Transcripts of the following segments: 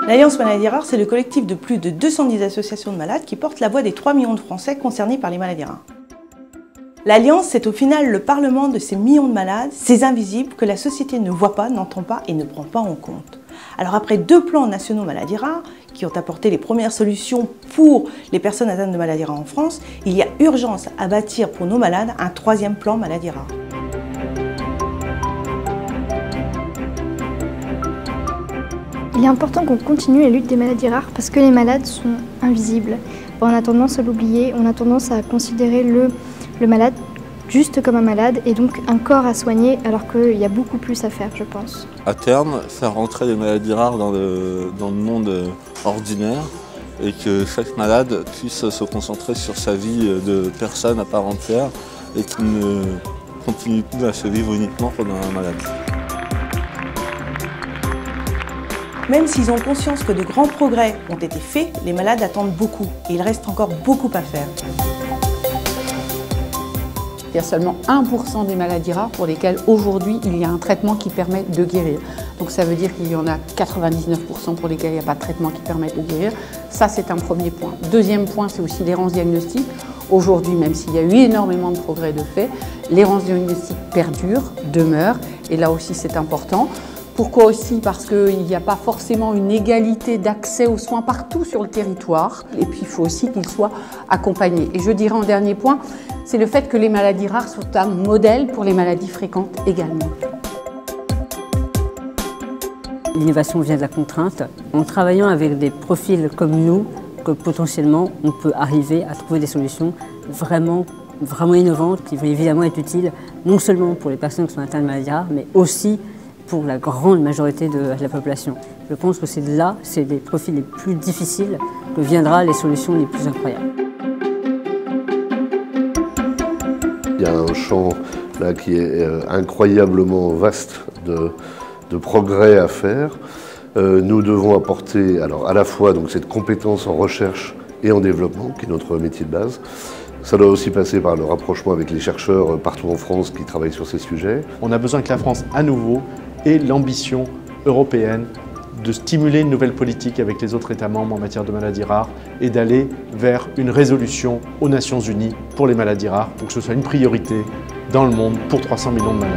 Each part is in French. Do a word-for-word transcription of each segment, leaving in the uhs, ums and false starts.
L'Alliance Maladies Rares, c'est le collectif de plus de deux cent dix associations de malades qui portent la voix des trois millions de Français concernés par les maladies rares. L'Alliance, c'est au final le parlement de ces millions de malades, ces invisibles que la société ne voit pas, n'entend pas et ne prend pas en compte. Alors après deux plans nationaux maladies rares, qui ont apporté les premières solutions pour les personnes atteintes de maladies rares en France, il y a urgence à bâtir pour nos malades un troisième plan maladies rares. Il est important qu'on continue la lutte des maladies rares parce que les malades sont invisibles. On a tendance à l'oublier, on a tendance à considérer le, le malade juste comme un malade et donc un corps à soigner alors qu'il y a beaucoup plus à faire, je pense. À terme, faire rentrer les maladies rares dans le, dans le monde ordinaire et que chaque malade puisse se concentrer sur sa vie de personne à part entière et qu'il ne continue plus à se vivre uniquement comme un malade. Même s'ils ont conscience que de grands progrès ont été faits, les malades attendent beaucoup et il reste encore beaucoup à faire. Il y a seulement un pour cent des maladies rares pour lesquelles aujourd'hui il y a un traitement qui permet de guérir. Donc ça veut dire qu'il y en a quatre-vingt-dix-neuf pour cent pour lesquels il n'y a pas de traitement qui permet de guérir. Ça, c'est un premier point. Deuxième point, c'est aussi l'errance diagnostique. Aujourd'hui, même s'il y a eu énormément de progrès de fait, l'errance diagnostique perdure, demeure, et là aussi c'est important. Pourquoi aussi? Parce qu'il n'y a pas forcément une égalité d'accès aux soins partout sur le territoire. Et puis il faut aussi qu'ils soient accompagnés. Et je dirais en dernier point, c'est le fait que les maladies rares sont un modèle pour les maladies fréquentes également. L'innovation vient de la contrainte. En travaillant avec des profils comme nous, que potentiellement on peut arriver à trouver des solutions vraiment, vraiment innovantes qui vont évidemment être utiles non seulement pour les personnes qui sont atteintes de maladies rares, mais aussi pour la grande majorité de la population. Je pense que c'est là, c'est des profils les plus difficiles que viendront les solutions les plus incroyables. Il y a un champ là qui est incroyablement vaste de, de progrès à faire. Euh, nous devons apporter alors, à la fois donc, cette compétence en recherche et en développement, qui est notre métier de base. Ça doit aussi passer par le rapprochement avec les chercheurs partout en France qui travaillent sur ces sujets. On a besoin que la France, à nouveau, ait l'ambition européenne de stimuler une nouvelle politique avec les autres États membres en matière de maladies rares et d'aller vers une résolution aux Nations Unies pour les maladies rares, pour que ce soit une priorité dans le monde pour trois cents millions de malades.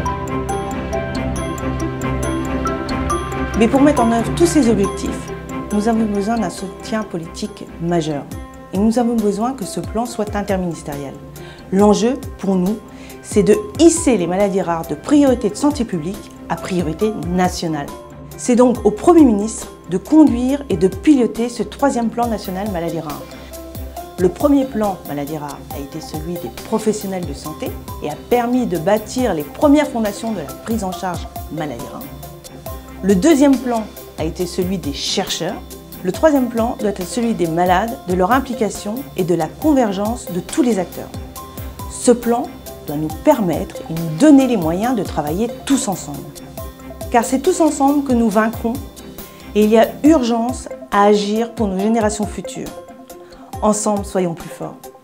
Mais pour mettre en œuvre tous ces objectifs, nous avons besoin d'un soutien politique majeur. Et nous avons besoin que ce plan soit interministériel. L'enjeu, pour nous, c'est de hisser les maladies rares de priorité de santé publique à priorité nationale. C'est donc au Premier ministre de conduire et de piloter ce troisième plan national maladies rares. Le premier plan maladies rares a été celui des professionnels de santé et a permis de bâtir les premières fondations de la prise en charge maladies rares. Le deuxième plan a été celui des chercheurs. Le troisième plan doit être celui des malades, de leur implication et de la convergence de tous les acteurs. Ce plan doit nous permettre et nous donner les moyens de travailler tous ensemble. Car c'est tous ensemble que nous vaincrons et il y a urgence à agir pour nos générations futures. Ensemble, soyons plus forts.